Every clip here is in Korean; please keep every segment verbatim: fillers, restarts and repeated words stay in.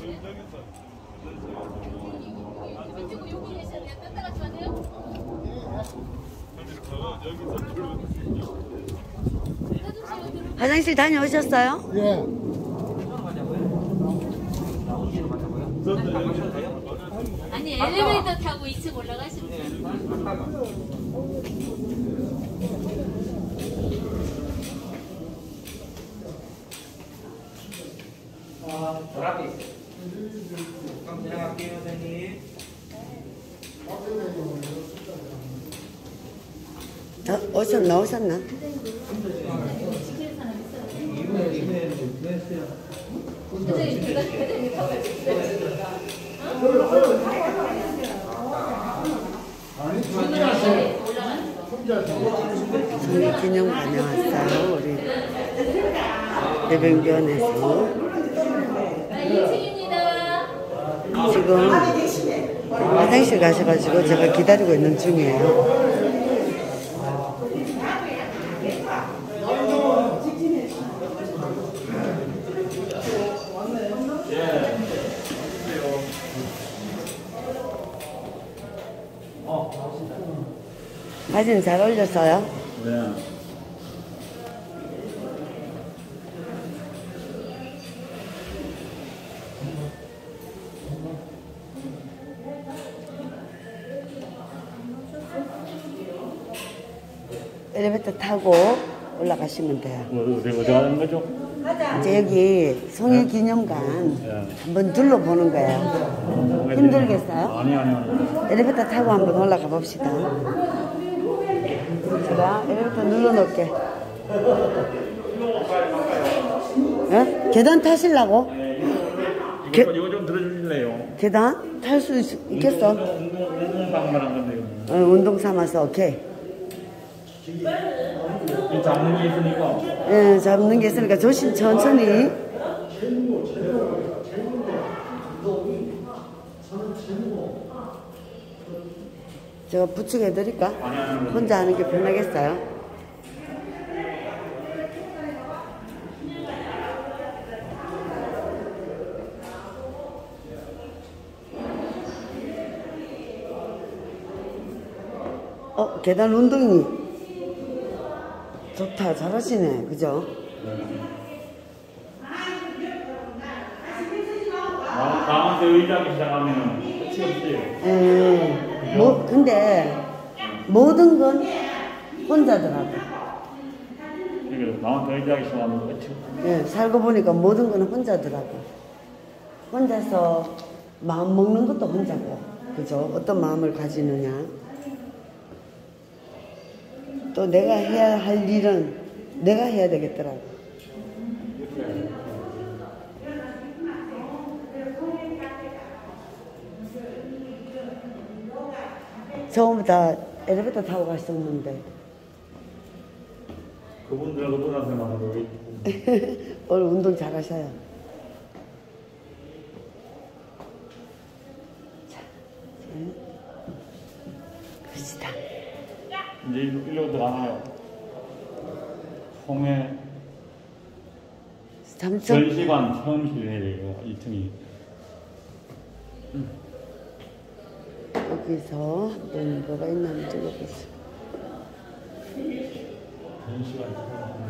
이쪽으로 여기 계시는데 떴다가 좋아하세요? 화장실 다녀오셨어요? 예. 아니 엘리베이터 타고 이 층 올라가시면 돼요. 아, 드라비. 그럼 지나갈게요, 선생님. 다 오셨나 오셨나? 성의 기념관에 왔어요. 우리 내병변에서 지금 화장실 가셔가지고 제가 기다리고 있는 중이에요. 사진 잘 올렸어요? 네. 엘리베이터 타고 올라가시면 돼요. 어디, 어디 가는 거죠? 이제 여기 성일기념관 네. 한번 둘러보는 거예요. 힘들겠어요? 아니, 아니, 아니. 엘리베이터 타고 한번 올라가 봅시다. 제가 엘리베이터 눌러놓을게. 예? 계단 타시려고? 이거, 이거 좀 들어주실래요? 계단? 탈 수 있겠어? 운동방 말한 건데요. 어, 운동 삼아서 오케이. 잡는 게 있으니까. 예, 잡는 게 있으니까 조심, 천천히. 제가 부축해 드릴까? 혼자 하는 게 편하겠어요? 어, 계단 운동이 좋다. 잘하시네. 그죠? 나한테 의자기 시작하면 끝이 없어요. 음, 뭐, 근데 모든 건 혼자더라고. 그러니까 나한테 의자기 시작하면 끝이 없어요. 예, 살고 보니까 모든 건 혼자더라고. 혼자서 마음 먹는 것도 혼자고. 그죠? 어떤 마음을 가지느냐. 또 내가 해야 할 일은 내가 해야 되겠더라고. 처음부터 엘리베이터 타고 갔었는데 그분들 그분한테만 하고 오늘 운동 잘하셔요. 자, 그러시다. 이제 일로 들어가나요? 홍해 삼천 전시관 체험실이에요. 이 층이. 여기서 한번 뭐가 있나 한번 찍어보세요. 전시관 체험실.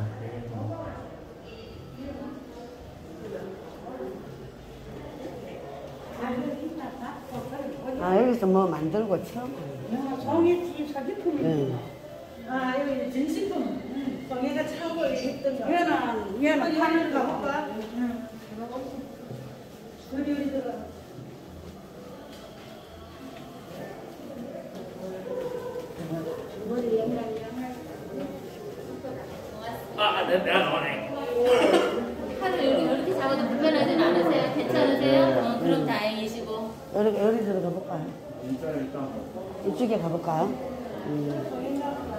아, 여기서 뭐 만들고 체험하는 성의 사기품이. 네. 아, 여기 진식품. 응. 성의가 차고 했던 거. 얘는, 얘는 파는 거 가볼까? 응. 우리 우리 들어. 머리 양양 양양. 아, 내, 내가 나오네. 팔을 여기 이렇게 잡아도 불편하진 않으세요? 괜찮으세요? 어, 그럼 다행이시고. 여기, 여기 들어가 볼까요? 일단 일단. 이쪽에 가볼까요? 음.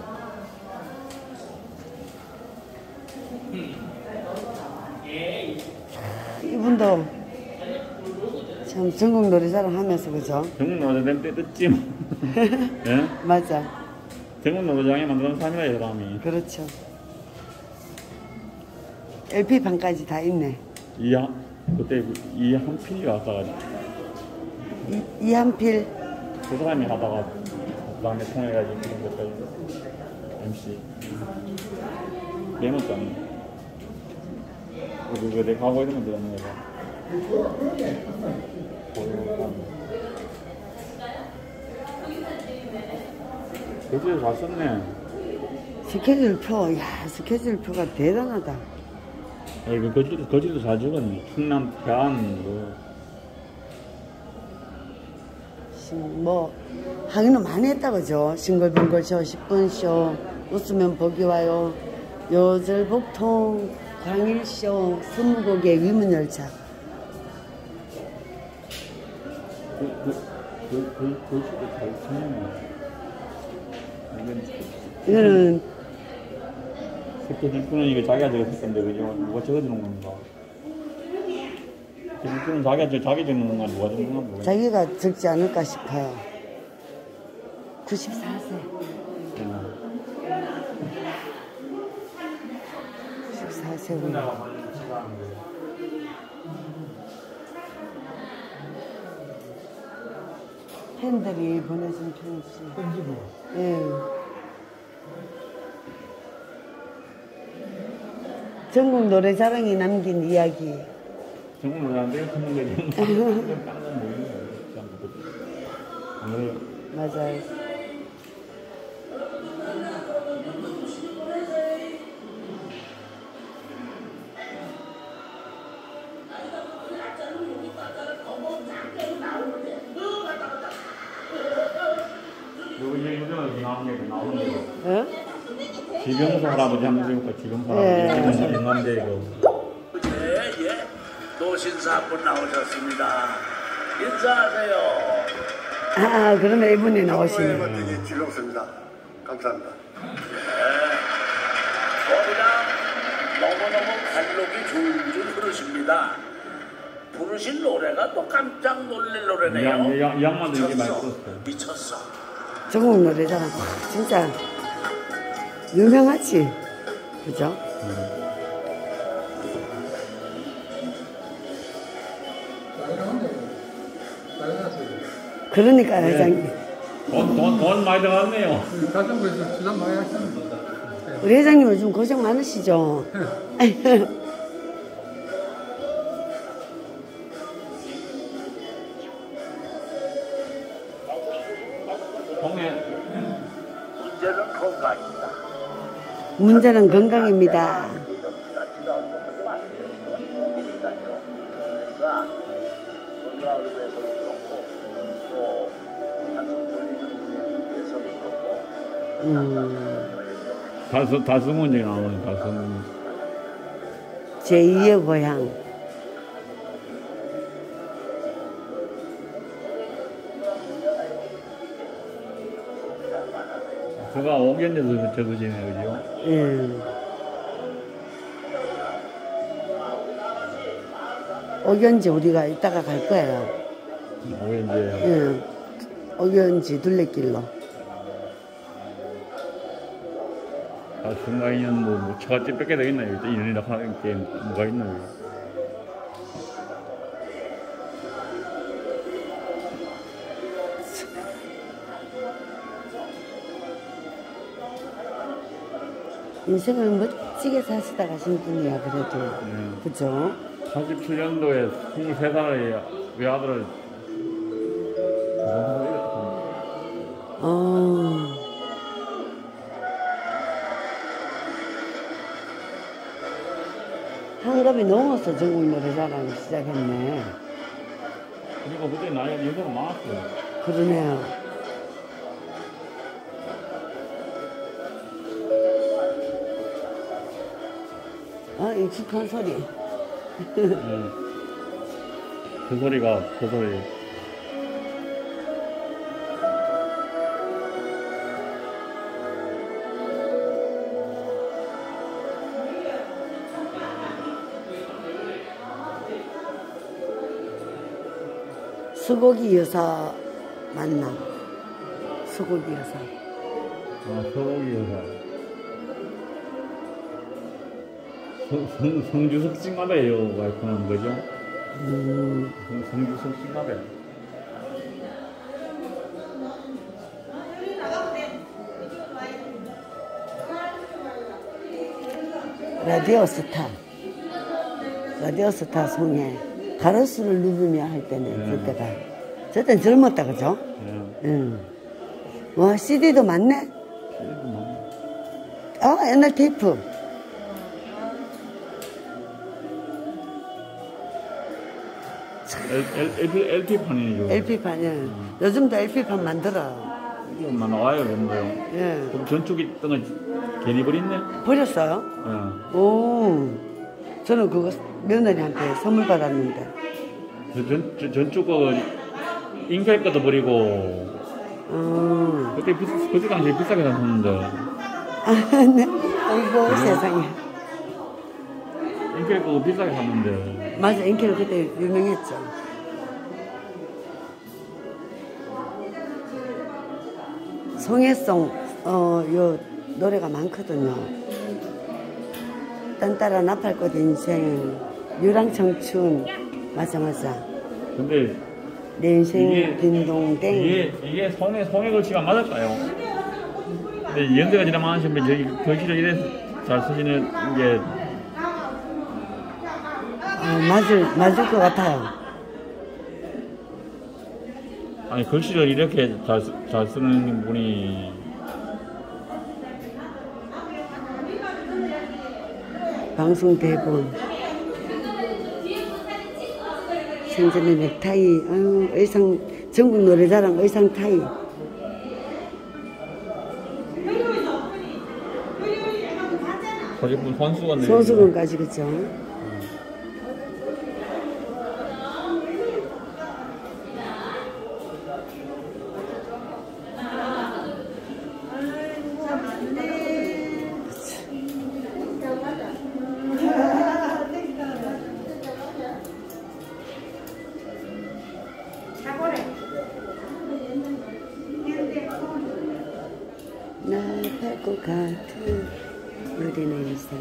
이분도 참 전국 놀이자랑 하면서 그죠? 전국 노래장 때 듣지 뭐. 예? 맞아. 전국 노래장에 만드는 사람이라 이 사람이. 그렇죠. 엘피판까지 다 있네. 이야. 그때 이 한필이가 왔다가지고 이, 이한필. 그 사람이 하다가 그 다음에 통해가지고 그런 것까지 엠씨 메모도 안 해. 그거 내가 하고 있는 건 들었는 거다. 글씨를 잘 썼네. 스케줄표, 야, 스케줄표가 대단하다. 그 거지도, 거지도 잘 적었네. 충남, 태안, 뭐. 신- 뭐, 하기는 많이 했다, 그죠? 싱글벙글쇼, 십 분쇼, 웃으면 복이 와요, 요절복통, 광일쇼, 스무곡의 위문열차. 그, 그, 그, 그, 글씨도 잘 쓰네. 이거는, 스케줄표는 이거 자기가 적었을 건데, 그죠? 누가 적어주는 건가? 스케줄표는 자기가, 적- 자기 적는 건가? 누가 적는 건가? 모르겠네. 자기가 적지 않을까 싶어요. 구십사 세. 어. 구십사 세구나. 팬들이 보내준 편지. 예. 전국 노래자랑이 남긴 이야기. 정말 왜 안 되게 큰 거지? 딴건 모르겠네. 안 그래요? 맞아요. 여기 요즘에 나오는 게 나오는 게 어? 지병사 할아버지 한번 해볼까? 지병사 예. 할아버지 영남대 이거. 예, 예. 노신사분 나오셨습니다. 인사하세요. 아, 그러면 이분이 나오시네. 되게 즐겁습니다. 감사합니다. 거기다 너무너무 관록이 줄줄 흐르십니다. 부르신 노래가 또 깜짝 놀랄 노래네요. 이 양- 이 양- 이 양반도 이게 많이 미쳤어. 들었어요. 미쳤어. 전국 노래자랑. 진짜 유명하지? 그죠? 그러니까 네. 회장님. 돈, 돈, 돈 많이 들어갔네요. 가정부에서 지난 많이 하셨는데. 우리 회장님 요즘 고생 많으시죠? 동네 문제는 건강입니다. 문제는 건강입니다. 건강을 위해서도 그렇고 또 한숨 돌리는 위해서도 그렇고 음, 다섯, 다섯 문제 나오네, 다섯 문제. 제이의 고향. 그가 오견에서 적어지네, 그죠? 예. 오견지 우리가 이따가 갈 거예요. 오견제. 예. 오견지 둘레길로. 아, 순간이는 뭐, 뭐, 차가 찌뺏게 되겠나요? 이런이라 하는 게 뭐가 있나요? 인생을 멋지게 사시다 가신 분이야, 그래도. 네. 그죠? 사십칠 년도에 스물세 살의 외아들을 어. 한갑이 넘어서 전국 노래자랑 시작했네. 그리고 그때 나이가 연세가 많았어요. 그러네요. 아, 익숙한 소리. 네. 그 소리가 그 소리. 수고기 여사 맞나? 수고기 여사. 아, 서울이 여사. 성, 성, 성주석 찡하다예요, 와이프는, 그죠? 음, 성주 성신가배. 라디오 스타. 라디오 스타 송해. 가로수를 누비며 할 때는 네. 그때가. 저땐 젊었다, 그죠? 예. 응. 와, 씨디도 많네? 아, 옛날 테이프. 엘피 엘피판이죠. 엘피판이야. 요즘도 엘피판 만들어. 이것만 나와요, 그런데요. 예. 그럼 전축 있던 거 괜히 버렸네. 버렸어요? 예. 오. 저는 그거 며느리한테 선물 받았는데. 저 전, 저 전축 거 잉크할 것도 버리고 어. 그때 비, 그때 당시에 비싸게 샀었는데 아, 네. 어이구, 세상에. 잉크할 거 비싸게 샀는데 맞아, 인기는 그때 유명했죠. 송혜송, 어, 요 노래가 많거든요. 딴따라 나팔꽃 인생, 유랑청춘, 맞아, 맞아. 근데 내 인생 이게- 딩동댕. 이게 이게 송해 송해 글씨가 맞을까요? 근데 연세가 지나 많으신 분이 저기 글씨를 이래 잘 쓰시는 게 어, 맞을, 맞을 것 같아요. 아니 글씨를 이렇게 잘, 쓰- 잘 쓰는 분이 방송 대본. 생전에 넥타이, 아유, 의상, 전국 노래자랑 의상 타이. 소지품 손수건 손수건까지, 그죠? 나팔꽃 같은 우리의 인생.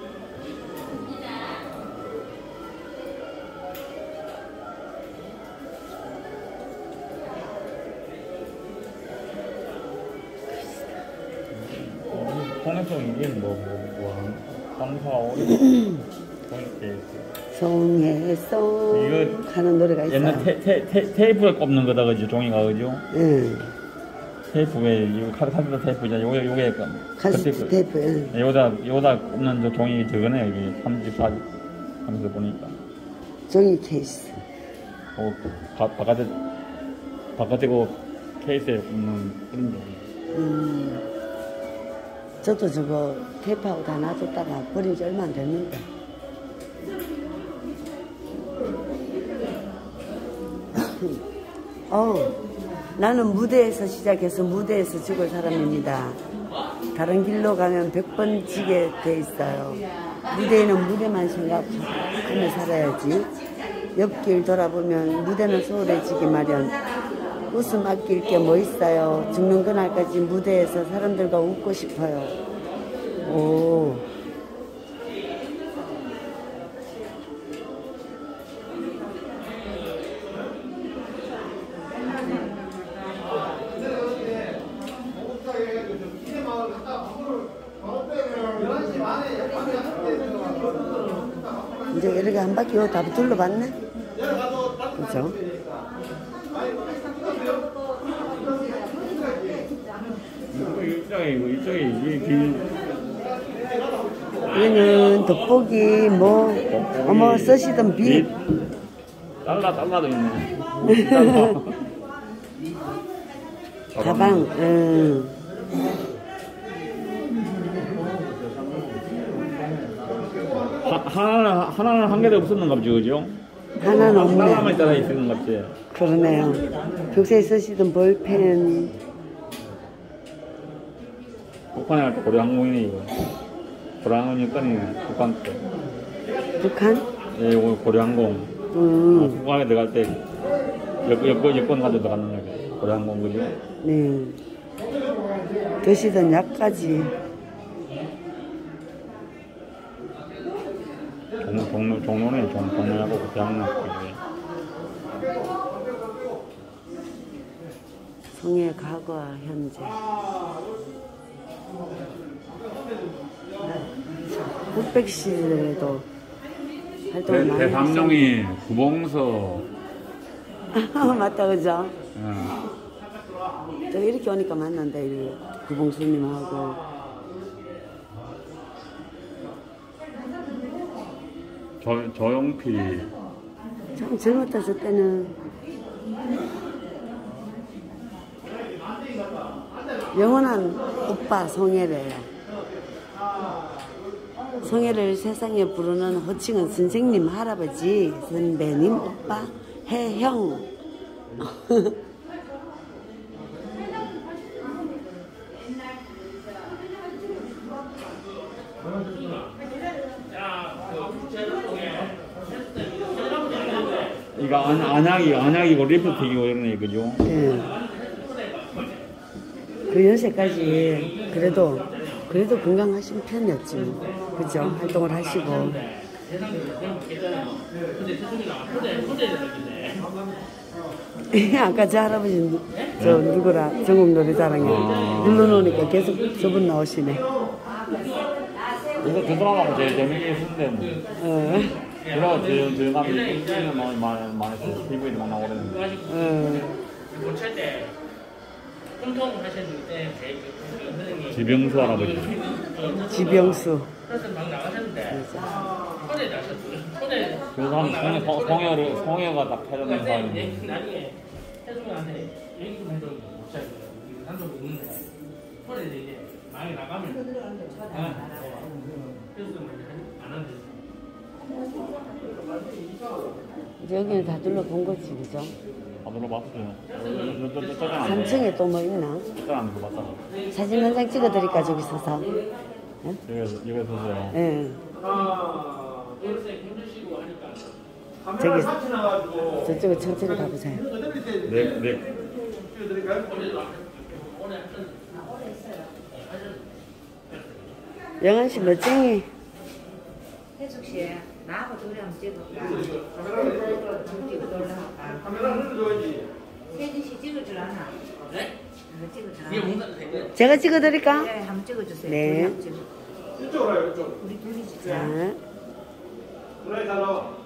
송해송 이게 뭐뭐 삼사오 이렇게 송해송 이거 하는 노래가 있어요. 옛날 테, 테, 테, 테이프에 꼽는 거다 그죠 종이가 그죠? 응. 테이프에 이거 카드 카드 테이프잖아. 요게 요게 그 카세트 테이프. 응. 요다 요다 꼽는 저 종이 저거네 여기 삼십 사 하면서 보니까 종이 케이스. 어 바, 바깥에 바깥에 그 케이스에 꼽는 그런 종이. 음. 저도 저거 테이프하고 다 놔뒀다가 버린 지 얼마 안 됐는데. 어, 나는 무대에서 시작해서 무대에서 죽을 사람입니다. 다른 길로 가면 백 번 지게 돼 있어요. 무대에는 무대만 생각하며 살아야지. 옆길 돌아보면 무대는 소홀해지기 마련. 웃음 아낄 게 뭐 있어요. 죽는 그날까지 무대에서 사람들과 웃고 싶어요. 오. 이제 이렇게 한 바퀴 다 둘러봤네? 그죠? 이쪽에 이거 이쪽에 이게 길 여기는 돋보기, 뭐, 어머, 쓰시던 빛. 달라 달라도 있네. 가방, 응. 하, 하나는 하나는 한 개도 없었는가 보죠, 그죠? 하나는 하나만 없네. 따라 있는 것 같지. 그러네요. 평소에 쓰시던 볼펜. 북한에 갈 때 고려 항공이네 이거. 고려 항공이었더니 북한 때. 북한? 예, 이거 고려 항공. 음, 북한에 들어갈 때 여권 여권 여권 가지고 들어가는 거죠. 고려 항공 그죠? 네. 드시던 약까지. 종, 종로, 종로네, 종, 종로하고 대학로 쪽에. 송해 과거와 현재. 흑백 시대에도 활동을 많이 대삼룡이 구봉서. 하셨어요. 맞다, 그죠? 예. 또 이렇게 오니까 만난다, 이 구봉수님하고. 조, 조용필. 참 젊었다, 저 때는. 영원한 오빠 송혜래요. 송혜를 세상에 부르는 호칭은 선생님, 할아버지, 선배님, 오빠, 해형. 이거 안, 안약이, 안약이고 리프틱이고 이런 얘기죠. 예. 그 연세까지 그래도 그래도 건강하신 편이었지 뭐. 그죠? 활동을 하시고. 아까 저 할아버지 누- 저 누구라 전국 노래자랑에 눌러놓으니까 계속 저분 나오시네. 그래서 그 사람하고 제일 재밌게 쓰는데 뭐. 어. 그래서 저, 저 남이 찍는 많이, 많이, 많이 티비에도 많이 나오고 그랬는데. 어. 못찰 때 통통 하셨을 때 선생님이 지병수 할아버지. 지병수. 그래서 막 나가셨는데 손에 나셨어요. 손에 그 사람 송해, 송- 송해를, 송해가 딱 해줬는 사람인데. 나중에 해수한테 얘기 좀 해줘. 못 살고 한쪽 있는데 손에 이제 많이 나가면 그래서 안 한대. 이제 여기는 다 둘러본 거지, 그죠? 아, 눌러봤어요. 삼 층에 또 뭐 있나? 안 눌러봤다. 사진 한 장 찍어드릴까, 저기 서서? 여기서, 여기서 서서요. 예. 아, 요새 힘드시고 하니까 저기, 저쪽에 천천히 가보세요. 네, 네. 영환 씨 멋쟁이. 혜숙 씨, 나하고 둘이 한번 찍어볼까? 한번 찍어 놀라볼까? 혜진 씨 찍어줄 아나? 네? 이거 찍어줄 이게 아나? 뭔가 되게 제가 찍어드릴까? 네, 한번 찍어주세요. 네. 둘이 한번 찍어. 이쪽으로 와요, 이쪽. 우리 둘이 찍자. 자. 그래, 잘 나와.